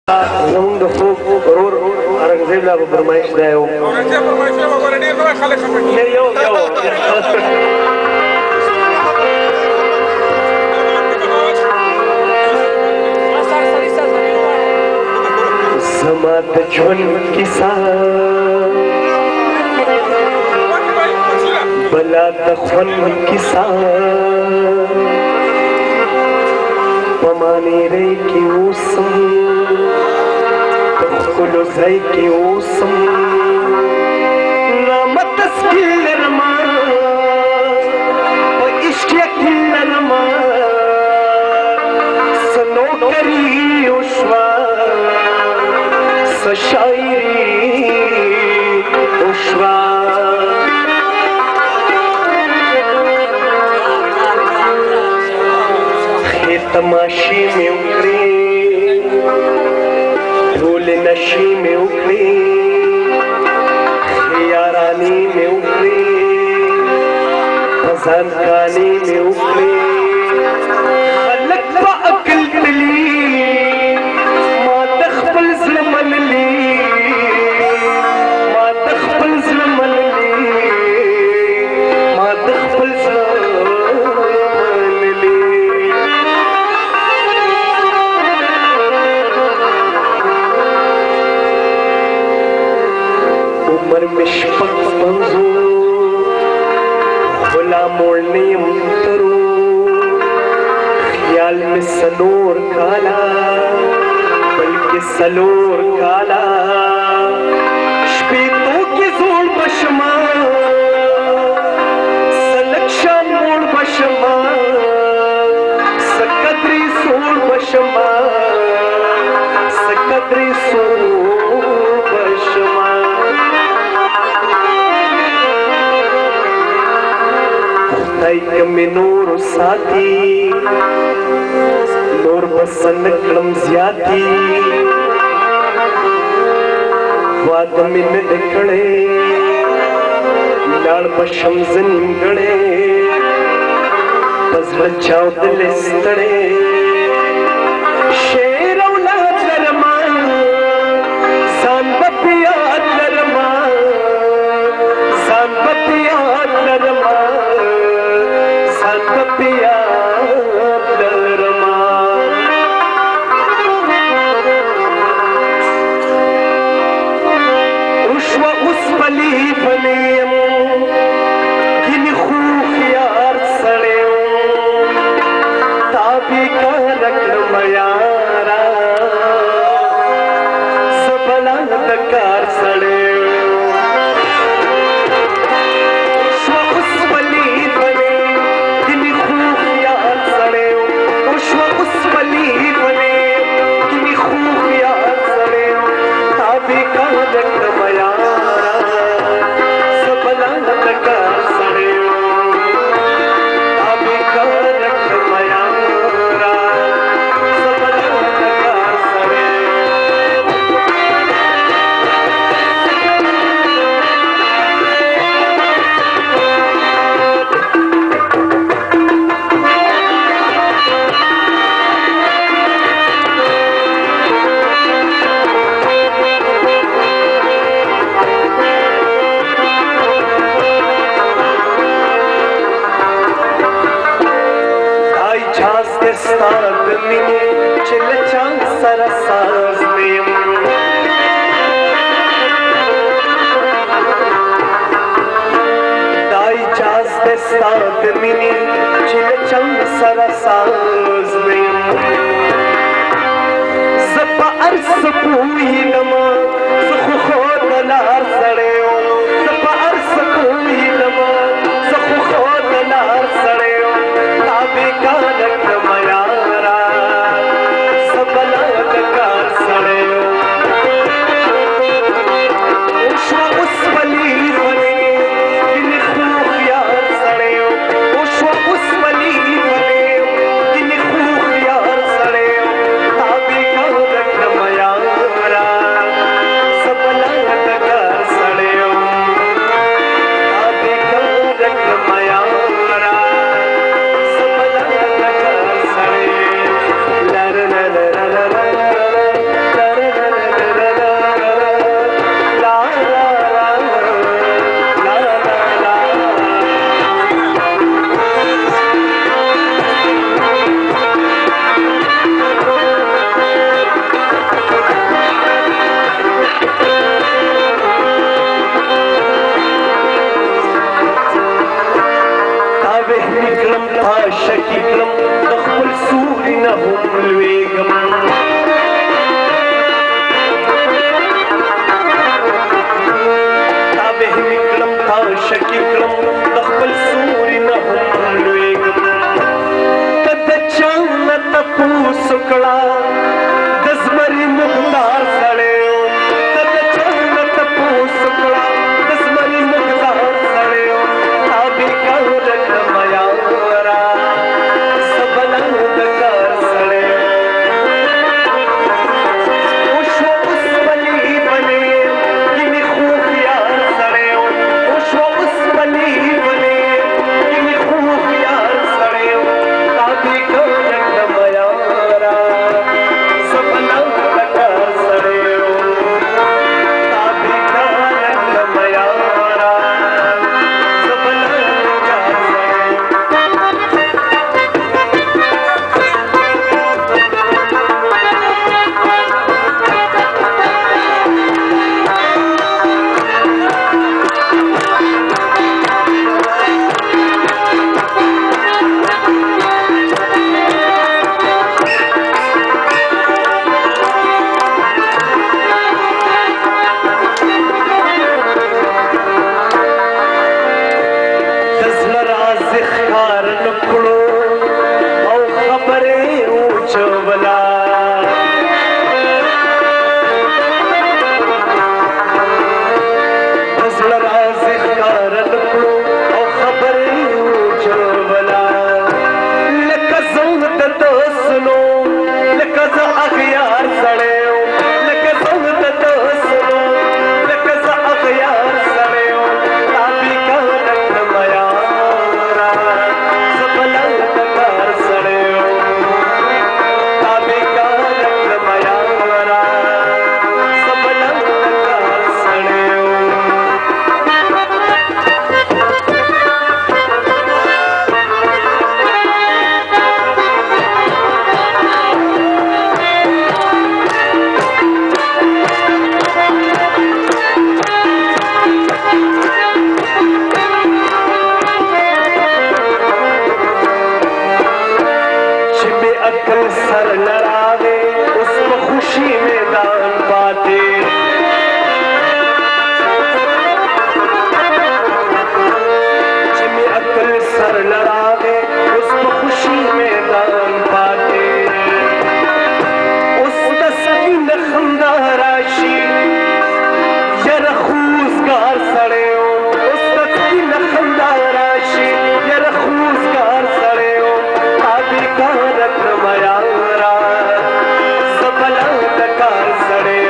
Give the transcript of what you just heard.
زمونږ د خوږ ورور اورنګزیب لا به فرمایش دی اورنګزیب فرمایش دی وګوره ډېر نوی خلک خفه دي یو زما د ژوند کیسه بلا د خوند کیسه په مانیرۍ کې اوسم په ښکلو ځای کې اوسم نامه تسکین لرمه په عشق یقین لرمه څه نوکري وشوه څه شاعري وشوه تماشې مې وکړې ټولې نشې مې وکړې یارانې مې وکړې ځان کانې مې وکړې خلک په عقل تلي ما د خپل زړه منلي ما د خپل زړه منلي ما د خپل زړه عمر میں شپک منظور غلام نیم ترو خیال میں سلور کالا بلکہ سلور کالا شپیتوں کی زور بشما سلکشان موڑ بشما سکدری سور بشما سکدری سور بشما میں نور ساتھی نور بسن کلم زیادی واد میں نکڑے لڑ بشم زنگڑے پزڑ چاو دل استڑے شیر اولاد لرما سان بپیات لرما سان بپیات لرما سړی